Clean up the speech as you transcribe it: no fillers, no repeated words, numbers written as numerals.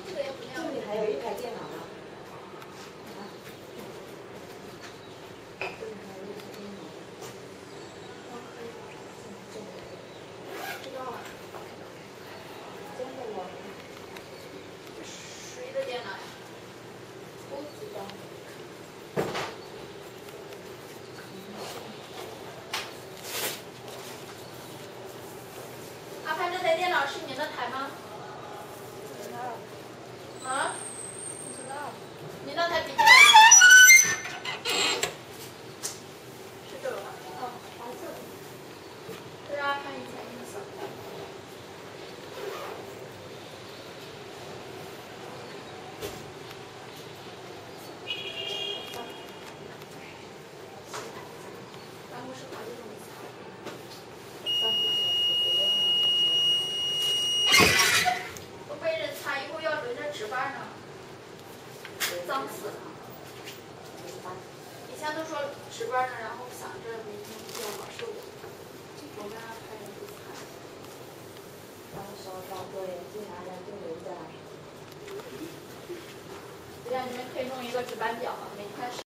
这个也不亮。 这里还有一台电脑呢。啊。这里还有一台电脑。 知道了。 真的吗？ 谁的电脑呀？ 不知道。 阿潘，这台电脑是您的台吗？ 不知道。 啊？ 不知道。 您那台笔记本是这个吧？ 哦，黄色的。 这是阿潘以前用的。办公室好几种擦。都没人擦，以后要轮着值班呢。脏死了。以前都说值班呢，然后想着明天要好受的。我们安排人不擦。 到时候到作业记啥的就留着。 这样你们可以弄一个值班表嘛，每天。